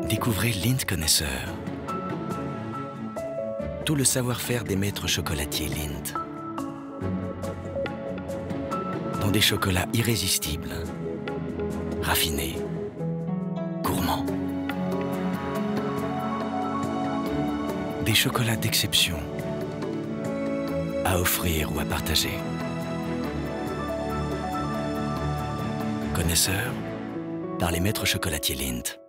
Découvrez Lindt Connaisseur. Tout le savoir-faire des maîtres chocolatiers Lindt. Dans des chocolats irrésistibles, raffinés, gourmands. Des chocolats d'exception à offrir ou à partager. Connaisseur par les maîtres chocolatiers Lindt.